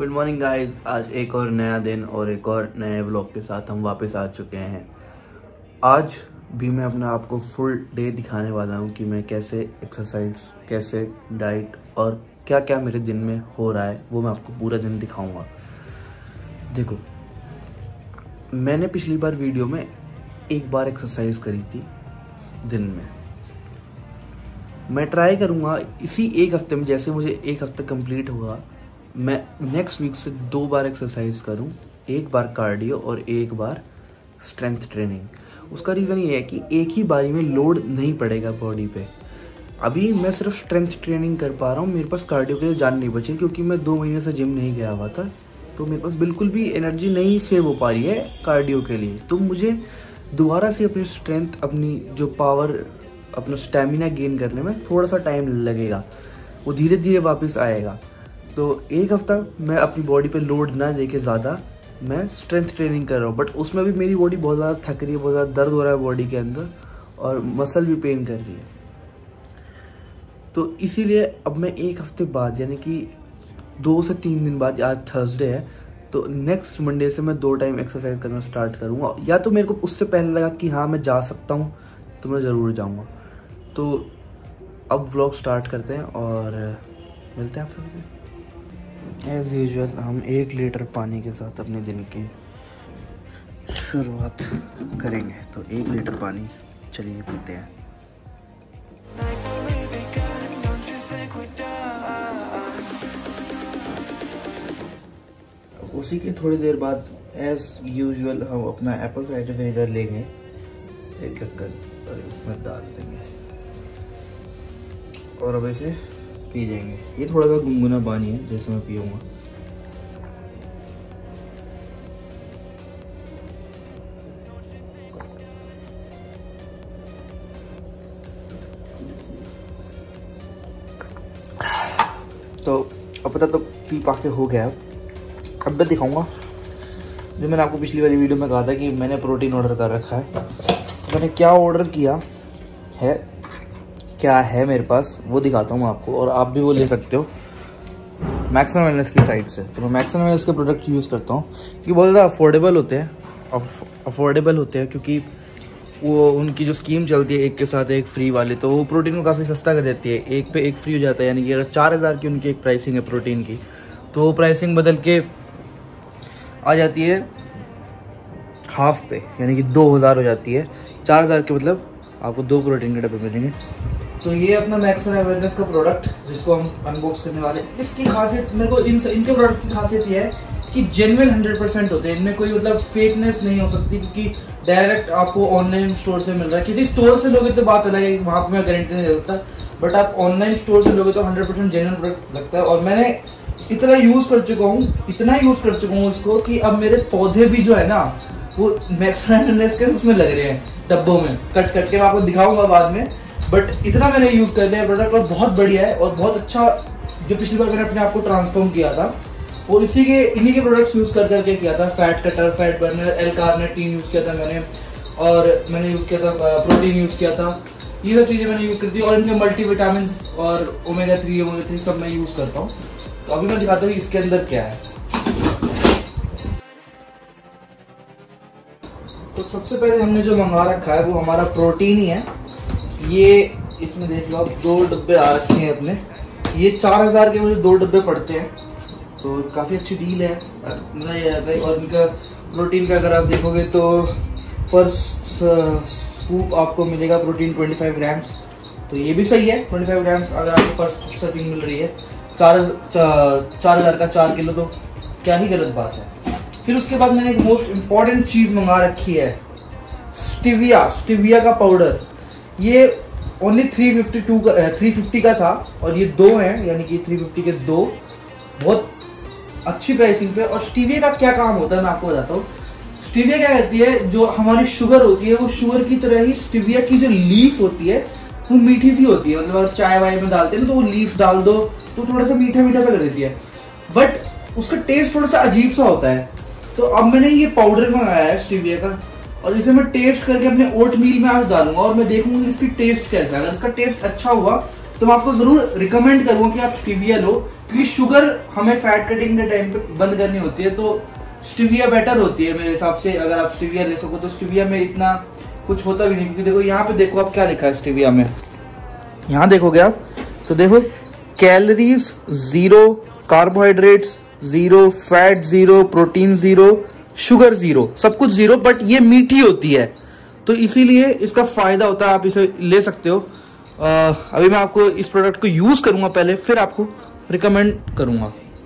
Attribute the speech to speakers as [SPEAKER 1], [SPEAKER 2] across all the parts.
[SPEAKER 1] Good morning guys. आज एक और नया दिन और एक और नए व्लॉग के साथ हम वापस आ चुके हैं। आज भी मैं अपना आपको फुल डे दिखाने वाला हूं कि मैं कैसे एक्सरसाइज, कैसे डाइट और क्या क्या मेरे दिन में हो रहा है, वो मैं आपको पूरा दिन दिखाऊंगा। देखो, मैंने पिछली बार वीडियो में एक बार एक्सरसाइज करी थी दिन में। मैं ट्राई करूंगा इसी एक हफ्ते में, जैसे मुझे एक हफ्ता कंप्लीट हुआ, मैं नेक्स्ट वीक से 2 बार एक्सरसाइज करूं, एक बार कार्डियो और एक बार स्ट्रेंथ ट्रेनिंग। उसका रीज़न ये है कि एक ही बारी में लोड नहीं पड़ेगा बॉडी पे। अभी मैं सिर्फ स्ट्रेंथ ट्रेनिंग कर पा रहा हूँ, मेरे पास कार्डियो के लिए जान नहीं बची क्योंकि मैं 2 महीने से जिम नहीं गया हुआ था, तो मेरे पास बिल्कुल भी एनर्जी नहीं सेव हो पा रही है कार्डियो के लिए। तो मुझे दोबारा से अपनी स्ट्रेंथ, अपनी जो पावर, अपना स्टेमिना गेन करने में थोड़ा सा टाइम लगेगा, वो धीरे धीरे वापस आएगा। तो एक हफ्ता मैं अपनी बॉडी पे लोड ना देके ज़्यादा मैं स्ट्रेंथ ट्रेनिंग कर रहा हूँ, बट उसमें भी मेरी बॉडी बहुत ज़्यादा थक रही है, बहुत ज़्यादा दर्द हो रहा है बॉडी के अंदर और मसल भी पेन कर रही है। तो इसीलिए अब मैं एक हफ्ते बाद, यानी कि 2 से 3 दिन बाद, आज थर्सडे है, तो नेक्स्ट मंडे से मैं 2 टाइम एक्सरसाइज करना स्टार्ट करूँगा। या तो मेरे को उससे पहले लगा कि हाँ मैं जा सकता हूँ तो मैं ज़रूर जाऊँगा। तो अब व्लॉग स्टार्ट करते हैं और मिलते हैं आप सभी। एज़ यूजुअल हम 1 लीटर पानी के साथ अपने दिन की शुरुआत करेंगे। तो 1 लीटर पानी चलिए पीते हैं। उसी के थोड़ी देर बाद एज़ यूजुअल हम अपना एप्पल साइडर विनेगर लेंगे, 1 ढक्कन, और इसमें डाल देंगे और अब इसे पी जाएंगे। ये थोड़ा सा गुनगुना पानी है जैसे मैं पीऊँगा। तो अब पता तो पी पा के हो गया। अब मैं दिखाऊंगा जो मैंने आपको पिछली वाली वीडियो में कहा था कि मैंने प्रोटीन ऑर्डर कर रखा है। तो मैंने क्या ऑर्डर किया है, क्या है मेरे पास, वो दिखाता हूँ आपको, और आप भी वो ले सकते हो मैक्सवेल वेलनेस की साइट से। तो मैं मैक्सवेल वेलनेस के प्रोडक्ट यूज़ करता हूँ क्योंकि बहुत ज़्यादा अफोर्डेबल होते हैं क्योंकि वो उनकी जो स्कीम चलती है 1 के साथ 1 फ्री वाली, तो वो प्रोटीन को काफ़ी सस्ता कर देती है। 1 पे 1 फ्री हो जाता है, यानी कि अगर 4000 की उनकी एक प्राइसिंग है प्रोटीन की, तो वो प्राइसिंग बदल के आ जाती है हाफ पे, यानी कि 2000 हो जाती है। 4000 के मतलब आपको 2 प्रोटीन के डब्बे मिलेंगे। तो ये अपना मैक्सवेल वेलनेस का प्रोडक्ट जिसको हम अनबॉक्स करने वाले हैं, इसकी खासियत, मेरे को इनके प्रोडक्ट्स की खासियत ये है कि जेन्युइन 100% होते हैं। इनमें कोई मतलब फेकनेस नहीं हो सकती क्योंकि डायरेक्ट आपको ऑनलाइन स्टोर से मिल रहा है। किसी स्टोर से लोगे तो बात अलग है, वहाँ पर मैं गारंटी नहीं दे सकता, बट आप ऑनलाइन स्टोर से लोगे तो 100% जेन्युइन प्रोडक्ट लगता है। और मैंने इतना यूज़ कर चुका हूँ इसको कि अब मेरे पौधे भी जो है ना, वो मैक्सवेल वेलनेस के उसमें लग रहे हैं डब्बों में, कट के मैं आपको दिखाऊंगा बाद में। बट इतना मैंने यूज़ कर लिया प्रोडक्ट और बहुत बढ़िया है और बहुत अच्छा। जो पिछली बार मैंने अपने आप को ट्रांसफॉर्म किया था वो इन्हीं के प्रोडक्ट्स यूज़ करके किया था। Fat cutter, fat burner, L carnitine use किया था मैंने, और मैंने यूज़ किया था प्रोटीन यूज़ किया था। ये सब चीज़ें मैंने यूज़ करती हूँ और इनके मल्टीविटामिन और ओमेगा 3 सब मैं यूज़ करता हूँ। तो अभी मैं दिखाता हूँ इसके अंदर क्या है। तो सबसे पहले हमने जो मंगा रखा है वो हमारा प्रोटीन ही है। ये इसमें देख लो आप, 2 डब्बे आ रखे हैं अपने। ये 4000 के मुझे 2 डब्बे पड़ते हैं, तो काफ़ी अच्छी डील है। मज़ा ये आता है। और इनका प्रोटीन का अगर आप देखोगे तो पर स्कूप आपको मिलेगा प्रोटीन 25 ग्राम्स, तो ये भी सही है। 25 ग्राम्स अगर आपको पर सर्विंग मिल रही है 4000 का 4 किलो, तो क्या ही गलत बात है। फिर उसके बाद मैंने एक मोस्ट इम्पॉर्टेंट चीज़ मंगा रखी है, स्टीविया का पाउडर। ये ओनली 350 का था और ये 2 हैं, यानी कि 350 के 2, बहुत अच्छी प्राइसिंग पे। और स्टीविया का क्या काम होता है मैं आपको बताता हूँ। स्टीविया क्या कहती है, जो हमारी शुगर होती है वो शुगर की तरह ही स्टीविया की जो लीफ होती है वो मीठी सी होती है। मतलब अगर चाय वाय में डालते हैं तो वो लीफ डाल दो तो थोड़ा सा मीठा मीठा सा कर देती है, बट उसका टेस्ट थोड़ा सा अजीब सा होता है। तो अब मैंने ये पाउडर मंगाया है स्टीविया का और इसे मैं टेस्ट करके अपने ओट मील में आज डालूंगा और मैं देखूंगा इसकी टेस्ट कैसा है। अगर इसका टेस्ट अच्छा हुआ तो मैं आपको जरूर रिकमेंड करूंगा कि आप स्टीविया लो, क्योंकि शुगर हमें फैट कटिंग के टाइम पे बंद करनी होती है, तो स्टीविया बेटर होती है मेरे हिसाब से। अगर आप स्टीविया ले सको तो स्टीविया में इतना कुछ होता भी नहीं, क्योंकि देखो यहाँ पे देखो आप क्या लिखा है स्टीविया में, यहाँ देखोगे आप तो देखो calories 0, carbohydrates 0, fat 0, protein 0, sugar 0, सब कुछ 0, बट ये मीठी होती है तो इसीलिए इसका फायदा होता है, आप इसे ले सकते हो। अभी मैं आपको इस प्रोडक्ट को यूज करूंगा पहले, फिर आपको रिकमेंड करूंगा।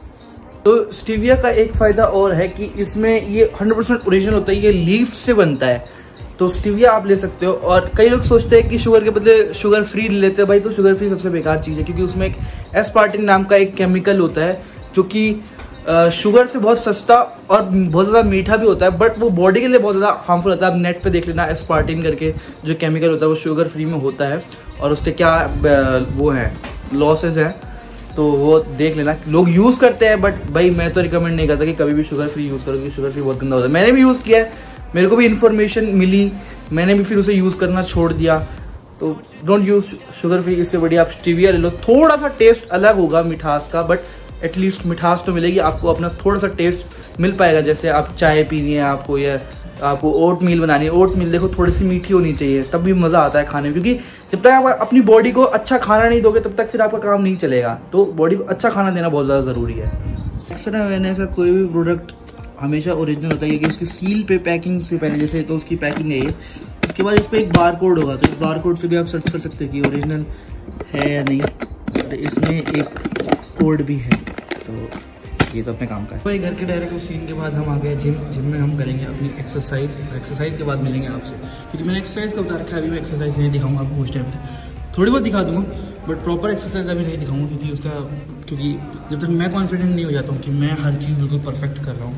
[SPEAKER 1] तो स्टीविया का एक फायदा और है कि इसमें ये 100% ओरिजिनल होता है, ये लीफ से बनता है, तो स्टीविया आप ले सकते हो। और कई लोग सोचते हैं कि शुगर के बदले शुगर फ्री ले लेते हैं, भाई तो शुगर फ्री सबसे बेकार चीज़ है, क्योंकि उसमें एक एस्पार्टिन नाम का एक केमिकल होता है जो कि शुगर से बहुत सस्ता और बहुत ज़्यादा मीठा भी होता है, बट वो बॉडी के लिए बहुत ज़्यादा हार्मफुल होता है। आप नेट पे देख लेना, एस्पार्टिन करके जो केमिकल होता है वो शुगर फ्री में होता है, और उसके क्या वो हैं लॉसेज हैं, तो वो देख लेना। लोग यूज़ करते हैं, बट भाई मैं तो रिकमेंड नहीं करता कि कभी भी शुगर फ्री यूज़ करो, क्योंकि शुगर फ्री बहुत गंदा होता है। मैंने भी यूज़ किया है, मेरे को भी इन्फॉर्मेशन मिली, मैंने भी फिर उसे यूज़ करना छोड़ दिया। तो डोंट यूज़ शुगर फ्री, इससे बढ़िया आप स्टीविया ले लो। थोड़ा सा टेस्ट अलग होगा मिठास का, बट एटलीस्ट मिठास तो मिलेगी आपको, अपना थोड़ा सा टेस्ट मिल पाएगा। जैसे आप चाय पीनी है आपको, या आपको ओट मील बनानी है, ओट मील देखो थोड़ी सी मीठी होनी चाहिए, तब भी मज़ा आता है खाने में, क्योंकि जब तक आप अपनी बॉडी को अच्छा खाना नहीं दोगे तब तक फिर आपका काम नहीं चलेगा। तो बॉडी को अच्छा खाना देना बहुत ज़्यादा ज़रूरी है। अक्सर मैंने ऐसा कोई भी प्रोडक्ट हमेशा ओरिजिनल होता है कि उसकी सील पे पैकिंग से पहले, जैसे तो उसकी पैकिंग है ये, उसके बाद इस पर एक बार कोड होगा, तो इस बार कोड से भी आप सर्च कर सकते हैं कि ओरिजिनल है या नहीं। और इसमें एक कोड भी है, तो ये तो अपने काम का है। भाई घर के डायरेक्ट उस सीन के बाद हम आ गए जिम में हम करेंगे अपनी एक्सरसाइज, और एक्सरसाइज के बाद मिलेंगे आपसे, क्योंकि मैंने एक्सरसाइज का बता रखा है। अभी मैं एक्सरसाइज नहीं दिखाऊंगा आपको उस टाइम पे, थोड़ी बहुत दिखा दूंगा, बट प्रॉपर एक्सरसाइज अभी नहीं दिखाऊंगा, क्योंकि जब तक मैं कॉन्फिडेंट नहीं हो जाता हूँ कि मैं हर चीज़ बिल्कुल परफेक्ट कर रहा हूँ,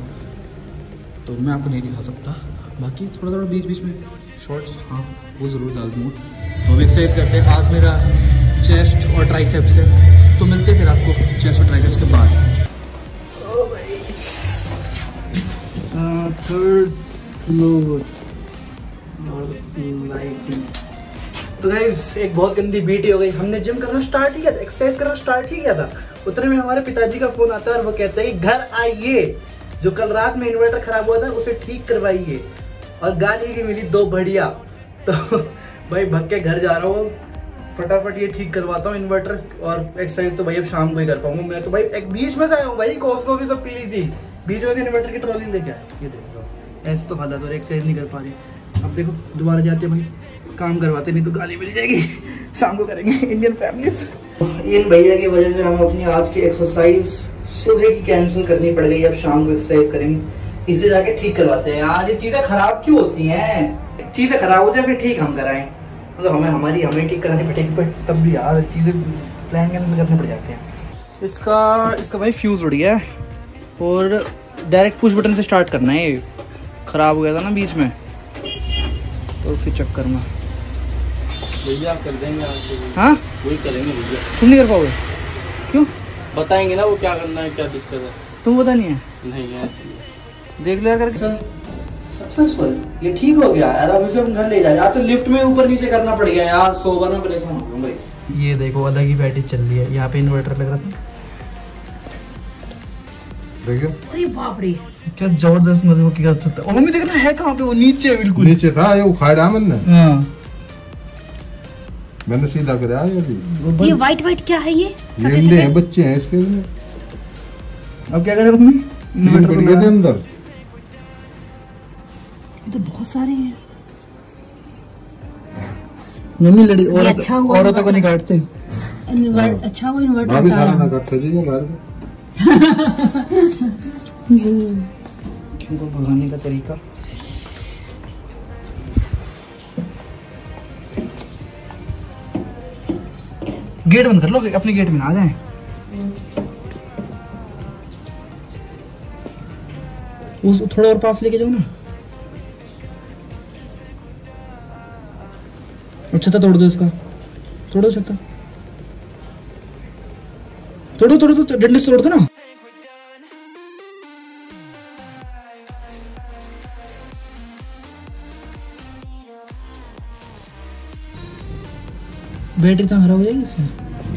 [SPEAKER 1] तो मैं आपको नहीं दिखा सकता। बाकी थोड़ा थोड़ा बीच बीच में शॉर्ट्स हाँ वो ज़रूर डाल दूँ। तो हम एक्सरसाइज करते हैं। आज मेरा चेस्ट और ट्राइसेप्स है, तो मिलते हैं फिर आपको चेस्ट और ट्राइसेप्स के बाद। Third floor lighting. तो गाइस एक बहुत गंदी बीटी हो गई। हमने जिम करना स्टार्ट ही किया था, एक्सरसाइज करना स्टार्ट ही किया था, उतने में हमारे पिताजी का फोन आता है और वो कहता है घर आइए, जो कल रात में इन्वर्टर खराब हुआ था उसे ठीक करवाइए। और गाली भी मिली 2 बढ़िया। तो भाई भग के घर जा रहा हूँ, फटाफट ये ठीक करवाता हूँ इन्वर्टर, और एक्सरसाइज तो भाई अब शाम को ही कर पाऊंगा। मैं तो भाई एक बीच में से आया हूँ भाई, कॉफी सब पी ली थी, बीच में से इन्वर्टर की ट्रॉली लेके आया। ये देखो ऐसे तो हालत और एक्सरसाइज नहीं कर पा रही। अब देखो दोबारा जाते भाई काम करवाते, नहीं तो गाली मिल जाएगी। शाम को करेंगे इंडियन फैमिलीज। इन भैया की वजह से हमें अपनी आज की एक्सरसाइज सुबह की कैंसिल करनी पड़ गई, अब शाम को एक्सरसाइज करेंगे। इसे जाके ठीक करवाते हैं। यार ये चीजें खराब क्यों होती हैं? चीजें खराब हो जाए फिर ठीक हम कराएं, मतलब हमें ठीक करानी पड़ेगी, पर तब भी यार चीजें प्लान के अंदर करने पड़ जाते हैं। इसका भाई फ्यूज उड़ गया है, और डायरेक्ट पुश बटन से स्टार्ट करना है। ये खराब हो गया था ना बीच में, तो उसी चक्कर में
[SPEAKER 2] भैया कर देंगे।
[SPEAKER 1] हाँ
[SPEAKER 2] वही करेंगे भैया।
[SPEAKER 1] तुम नहीं कर पाओगे? क्यों?
[SPEAKER 2] बताएंगे ना वो क्या करना है, क्या दिक्कत है।
[SPEAKER 1] तुम पता नहीं है?
[SPEAKER 2] नहीं है ऐसे।
[SPEAKER 1] देख लो करके सक्सेसफुल, ये ठीक हो गया यार। अब इसे हम घर ले जा रहे हैं। तो लिफ्ट में ऊपर नीचे करना पड़ गया यार, 100 बार में परेशान हो गया भाई। ये देखो अलग ही बैटरी चल रही है, यहाँ पे इन्वर्टर लग रहा था, देखो। अरे बाप रे क्या जबरदस्त मजे की कर सकता है। मम्मी देखना है कहाँ पे, वो नीचे है, बिल्कुल
[SPEAKER 3] नीचे था, ये उखाड़ा
[SPEAKER 1] मैंने।
[SPEAKER 3] मैंने सीधा कराया
[SPEAKER 4] ये वाइट क्या है? ये
[SPEAKER 3] अंडे हैं, बच्चे हैं इसके लिए।
[SPEAKER 1] अब क्या करेगा मम्मी?
[SPEAKER 3] इन्वर्टर के अंदर
[SPEAKER 4] तो बहुत सारे हैं
[SPEAKER 1] मम्मी। लड़ी
[SPEAKER 4] औरतों
[SPEAKER 1] को नहीं काटते।
[SPEAKER 4] अच्छा वो इन्वर्टर
[SPEAKER 3] अभी खाना ना काटते जी घर में।
[SPEAKER 1] क्यों को भगाने का तरीका। गेट बंद कर लो, अपने गेट में ना आ जाए। उस थोड़ा और पास लेके जाओ ना। छत्ता तोड़ दो इसका, तोड़ो छत्ता, तोड़ो डंडे से तोड़ दो ना। बैटरी तो खराब हो जाएगी इससे।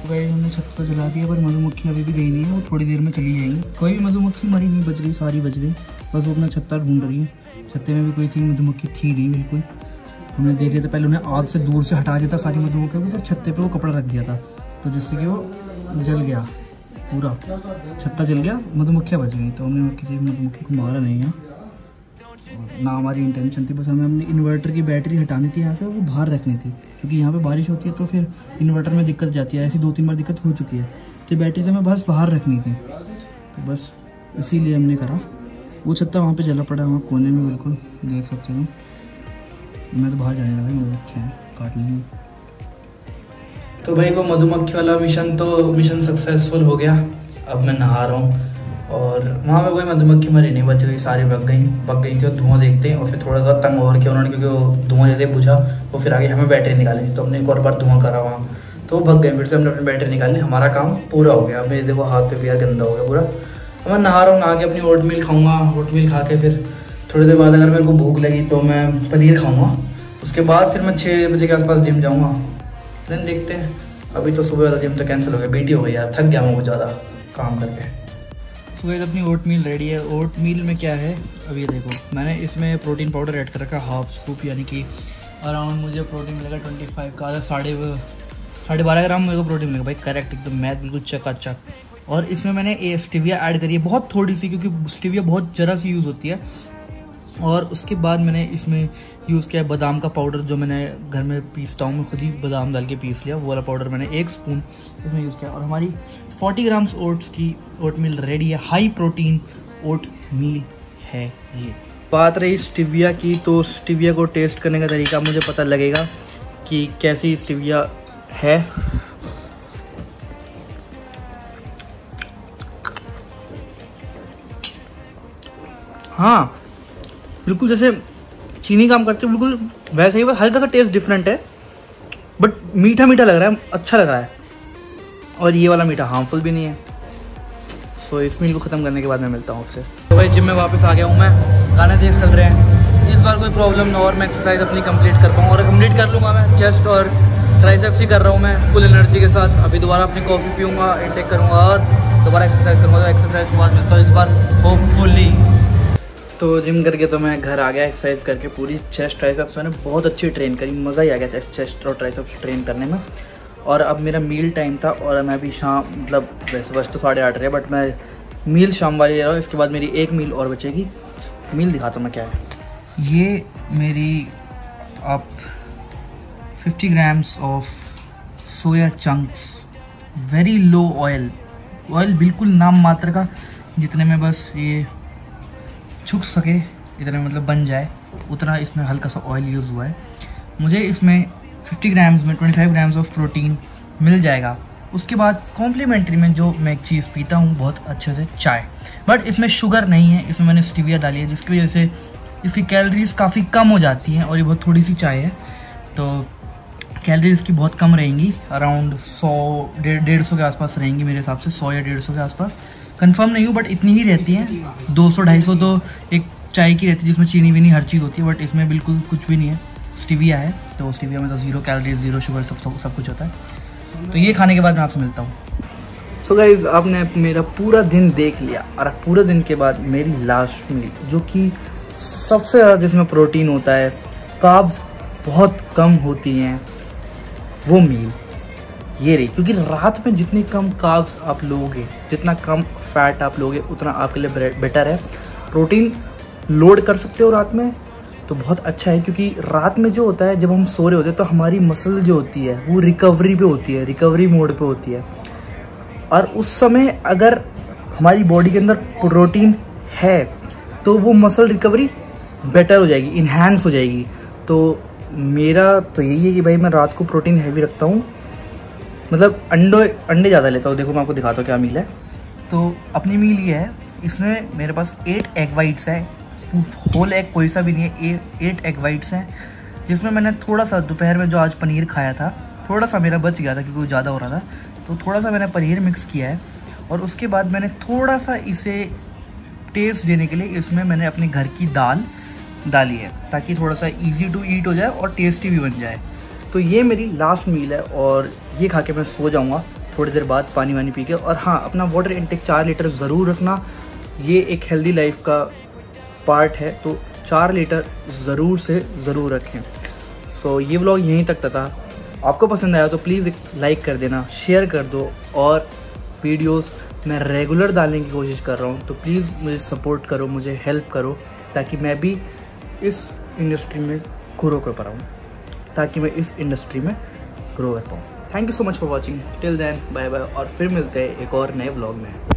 [SPEAKER 5] गाइस हमने छत तो जला दिया, पर मधुमक्खी अभी भी गई नहीं है, वो थोड़ी देर में चली जाएंगी। कोई भी मधुमक्खी मरी नहीं, बच गई, सारी बच गई, बस वो अपना छत्ता ढूंढ रही है। छत्ते में भी कोई सी मधुमक्खी थी नहीं बिल्कुल। हमने देखे तो पहले उन्हें आग से दूर से हटा दिया था सारी मधुमक्खियों को, फिर छत्ते पे वो कपड़ा रख दिया था, तो जिससे कि वो जल गया, पूरा छत्ता जल गया, मधुमक्खियाँ बच गई। तो हमने किसी मधुमक्खी को मारा नहीं है, ना हमारी इंटेंशन थी, बस हमें अपनी इन्वर्टर की बैटरी हटानी थी यहाँ से, वो बाहर रखनी थी, क्योंकि यहाँ पे बारिश होती है तो फिर इन्वर्टर में दिक्कत जाती है। ऐसी 2-3 बार दिक्कत हो चुकी है, तो बैटरी से हमें बस बाहर रखनी थी, तो बस इसीलिए हमने करा। वो छत्ता वहाँ पे जला पड़ा है, वहाँ कोने में, बिल्कुल देख सकते हो। मैं तो बाहर जाने लगा, मधुमक्खियाँ काट लेंगे।
[SPEAKER 1] तो भाई वो मधुमक्खी वाला मिशन सक्सेसफुल हो गया। अब मैं नहा रहा हूँ और वहाँ पे कोई मधुमक्खी मरी नहीं, बच गई, सारी भग गई थी। और धुआं देखते हैं, और फिर थोड़ा सा तंग और किया उन्होंने, क्योंकि वो धुआं जैसे बुझा वो फिर आगे हमें बैटरी निकाली, तो हमने एक और बार धुआं करा वहाँ, तो वो भग गए। फिर से हमने अपनी बैटरी निकाली, हमारा काम पूरा हो गया। अब मेरे देखो हाथ पे भी गंदा हो गया पूरा। मैं नहा रहा हूँ, नहा के अपनी ओटमील खाऊंगा। ओटमील खा के फिर थोड़ी देर बाद अगर मेरे को भूख लगी तो मैं पनीर खाऊंगा। उसके बाद फिर मैं 6 बजे के आसपास जिम जाऊँगा, देन देखते हैं। अभी तो सुबह वाला जिम तो कैंसिल हो गया, बीटी हो गई यार, थक गया मैं बहुत ज़्यादा काम करके।
[SPEAKER 5] सुबह अपनी ओट मील रेडी है। ओट मील में क्या है, अब ये देखो, मैंने इसमें प्रोटीन पाउडर ऐड कर रखा है, हाफ स्कूप, यानी कि अराउंड मुझे प्रोटीन मिलेगा 25 का, 12.5 ग्राम मेरे को प्रोटीन मिलेगा भाई, करेक्ट एकदम, मैथ बिल्कुल चकाचक। और इसमें मैंने स्टीविया ऐड करी है, बहुत थोड़ी सी, क्योंकि स्टीविया बहुत ज़रा सी यूज़ होती है। और उसके बाद मैंने इसमें यूज़ किया बादाम का पाउडर, जो मैंने घर में पीसता हूँ, मैं खुद ही बादाम डाल के पीस लिया, वो वाला पाउडर मैंने 1 स्पून इसमें यूज़ किया। और हमारी 40 ग्राम्स ओट्स की ओट मील रेडी है, हाई प्रोटीन ओट मील है ये। बात रही स्टीविया की, तो स्टीविया को टेस्ट करने का तरीका मुझे पता लगेगा कि कैसी स्टीविया है। हाँ, बिल्कुल जैसे चीनी काम करते हैं, बिल्कुल वैसे ही, बस हल्का सा टेस्ट डिफरेंट है, बट मीठा मीठा लग रहा है, अच्छा लग रहा है। और ये वाला मीठा हार्मफुल भी नहीं है। सो इस मील को ख़त्म करने के बाद मैं मिलता हूँ आपसे। तो भाई जिम में वापस आ गया हूँ मैं, गाने देख चल रहे हैं। इस बार कोई प्रॉब्लम ना और मैं एक्सरसाइज अपनी कंप्लीट कर पाऊँ, और कंप्लीट कर लूँगा मैं। चेस्ट और ट्राइसेप्स ही कर रहा हूँ मैं फुल एनर्जी के साथ। अभी दोबारा अपनी कॉफ़ी पीऊँगा, इंटेक करूँगा और दोबारा एक्सरसाइज करूँगा। तो एक्सरसाइज के बाद मिलता हूँ इस बार होपफुली। तो जिम करके तो मैं घर आ गया, एक्सरसाइज करके पूरी चेस्ट ट्राइसेप्स मैंने बहुत अच्छी ट्रेन करी, मज़ा ही आ गया चेस्ट और ट्राइसेप्स ट्रेन करने में। और अब मेरा मील टाइम था, और मैं अभी शाम, मतलब वैसे बस तो 8:30 रहे, बट मैं मील शाम वाली ले रहा हूँ। इसके बाद मेरी 1 मील और बचेगी। मील दिखाता हूँ मैं क्या है। ये मेरी आप 50 grams of soya chunks, very low oil बिल्कुल नाम मात्र का, जितने में बस ये छुक सके, इतने मतलब बन जाए उतना इसमें हल्का सा ऑयल यूज़ हुआ है। मुझे इसमें 50 ग्राम्स में 25 ग्राम्स ऑफ प्रोटीन मिल जाएगा। उसके बाद कॉम्प्लीमेंट्री में जो मैं एक चीज़ पीता हूँ बहुत अच्छे से, चाय, बट इसमें शुगर नहीं है, इसमें मैंने स्टीविया डाली है, जिसकी वजह से इसकी कैलोरीज काफ़ी कम हो जाती हैं। और ये बहुत थोड़ी सी चाय है, तो कैलोरीज की बहुत कम रहेंगी, अराउंड 100-150 के आसपास रहेंगी मेरे हिसाब से, 100 या 150 के आसपास, कंफर्म नहीं हूँ, बट इतनी ही रहती हैं। 200-250 तो एक चाय की रहती है, जिसमें चीनी वीनी हर चीज़ होती है, बट इसमें बिल्कुल कुछ भी नहीं है, स्टीविया है। तो स्टीविया में तो 0 कैलोरीज, 0 शुगर, सब कुछ होता है। तो ये खाने के बाद मैं आपसे मिलता हूँ। सो गाइज, आपने मेरा पूरा दिन देख लिया, और पूरे दिन के बाद मेरी लास्ट मील, जो कि सबसे ज़्यादा जिसमें प्रोटीन होता है, कार्ब्स बहुत कम होती हैं, वो मील ये रही। क्योंकि रात में जितनी कम कार्ब्स आप लोगे, जितना कम फैट आप लोगे, उतना आपके लिए बेटर है। प्रोटीन लोड कर सकते हो रात में, तो बहुत अच्छा है। क्योंकि रात में जो होता है, जब हम सो रहे होते हैं, तो हमारी मसल जो होती है वो रिकवरी पे होती है, रिकवरी मोड पे होती है। और उस समय अगर हमारी बॉडी के अंदर प्रोटीन है, तो वो मसल रिकवरी बेटर हो जाएगी, इन्हांस हो जाएगी। तो मेरा तो यही है कि भाई मैं रात को प्रोटीन हैवी रखता हूँ, मतलब अंडे ज़्यादा लेता हूँ। देखो मैं आपको दिखाता हूँ क्या मील है। तो अपनी मील ये है, इसमें मेरे पास 8 एग वाइट्स है, होल एग कोई सा भी नहीं है, 8 एग वाइट्स हैं, जिसमें मैंने थोड़ा सा दोपहर में जो आज पनीर खाया था, थोड़ा सा मेरा बच गया था क्योंकि वो ज़्यादा हो रहा था, तो थोड़ा सा मैंने पनीर मिक्स किया है। और उसके बाद मैंने थोड़ा सा इसे टेस्ट देने के लिए इसमें मैंने अपने घर की दाल डाली है, ताकि थोड़ा सा ईजी टू ईट हो जाए और टेस्टी भी बन जाए। तो ये मेरी लास्ट मील है, और ये खा के मैं सो जाऊँगा। थोड़ी देर बाद पानी वानी पी के। और हाँ, अपना वाटर इंटेक 4 लीटर ज़रूर रखना, ये एक हेल्दी लाइफ का पार्ट है, तो 4 लीटर ज़रूर से ज़रूर रखें। सो ये व्लॉग यहीं तक था। आपको पसंद आया तो प्लीज़ एक लाइक कर देना, शेयर कर दो, और वीडियोस मैं रेगुलर डालने की कोशिश कर रहा हूँ, तो प्लीज़ मुझे सपोर्ट करो, मुझे हेल्प करो, ताकि मैं भी इस इंडस्ट्री में ग्रो कर पाऊँ, ताकि मैं इस इंडस्ट्री में ग्रो कर पाऊँ। Thank you so much for watching, till then bye bye, और फिर मिलते हैं एक और नए व्लॉग में।